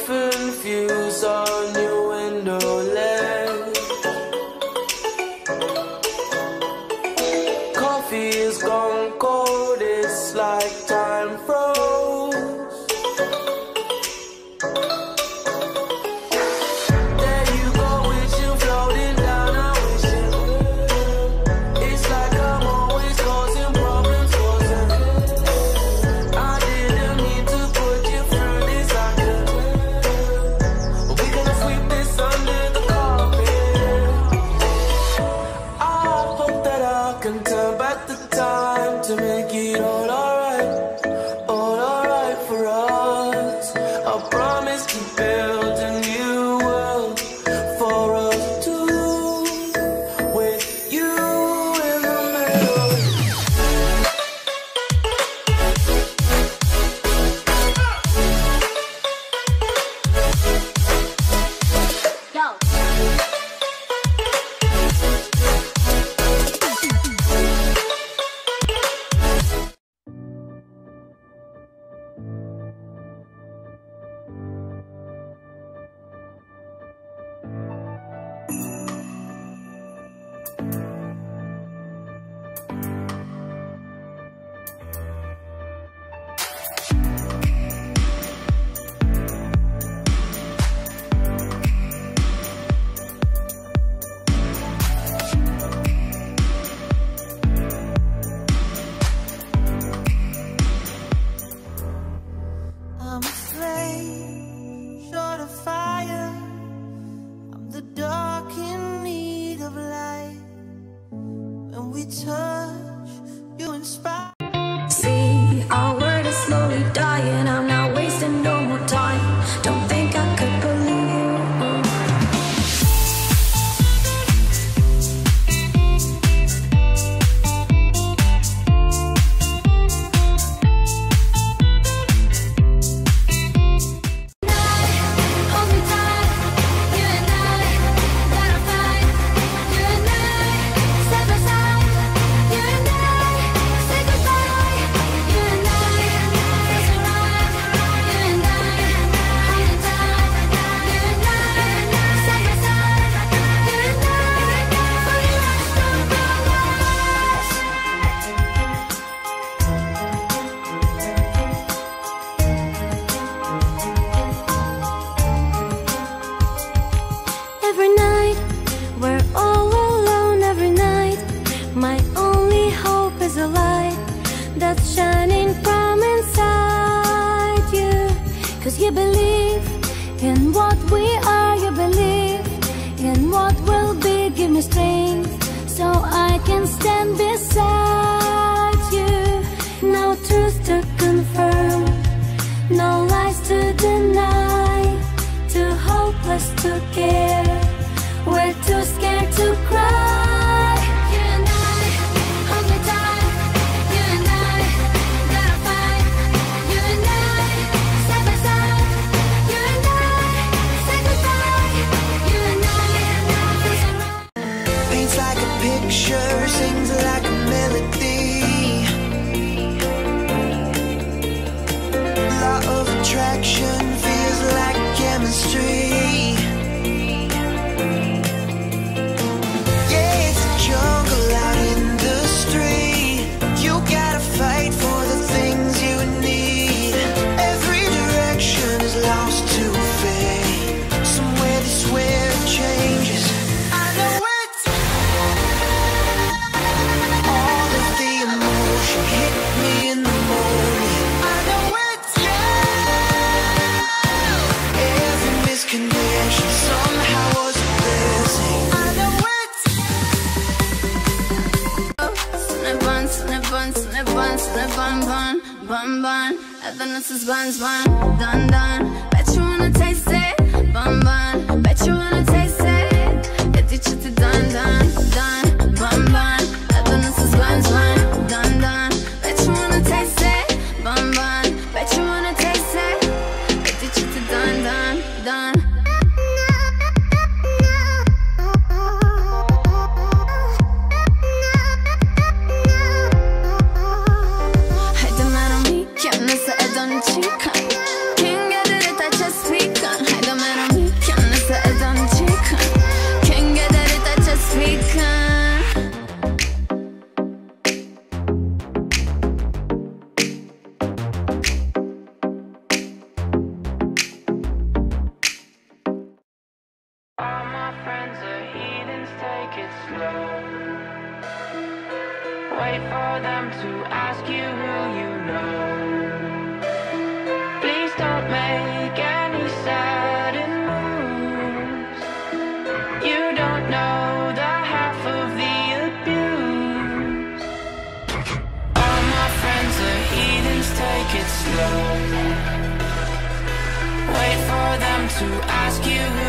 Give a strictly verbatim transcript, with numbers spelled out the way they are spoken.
different views on your window ledge. Coffee is gone cold, it's like time froze. There you go, wishing, floating down, I wishing. It's like I'm always causing problems, causing. I didn't mean to put you through this, I could. We're gonna sweep this under the carpet. I hope that I can turn back the time to make it all alright, all alright for us. I promise to build a new world for us two, with you in the middle. Yo. I'm a flame, short of fire. I'm the dark in need of light. When we touch, you inspire. See, our word is slowly dying. I'm not wasting no more time. Don't think I could believe you. Hold me tight, you and I gotta fight. You and I, side by side. You and I, say goodbye. You and I, face around. You and I, hold me tight. You and I, side by side. You and I, for the rest of our lives. Every night, we're all alone every night. My only hope is a light that's shining from inside you. Cause you believe in what we are, you believe in what will be. Give me strength so I can stand beside you. No truth to confirm, no lies to deny, too hopeless to care. We're too scared to cry. You and I, hold me tight. You and I, gotta fight. You and I, side by side. You and I, say goodbye. You and I, face around. Paints like a picture, sings like a melody. Law of attraction feels like chemistry. Yeah, it's a jungle out in the street. You gotta fight for the things you need. Every direction is lost to fate. Somewhere this where it changes. I know it's all of the emotion hit me in the morning. I know it's every misconnection somehow was a blessing. I know it's Snip on, snip on, snip on, snip on, bun, bun, bun. Evidence is buns, bun, done, done. Bet you wanna taste it, bun, bun. Bet you wanna taste it. Get you chitty, done, done, done, bun, bun. Evidence is buns, bun, done, done. Bet you wanna taste it, bun, bun. Bet you wanna taste it. Get you chitty, done, done, done. Haydi merhaba, kendisi edon chica. King edit, I just speak on. take it slow. Wait for them to ask you who you know. Please don't make any sudden moves. You don't know the half of the abuse. All my friends are heathens, take it slow. Wait for them to ask you who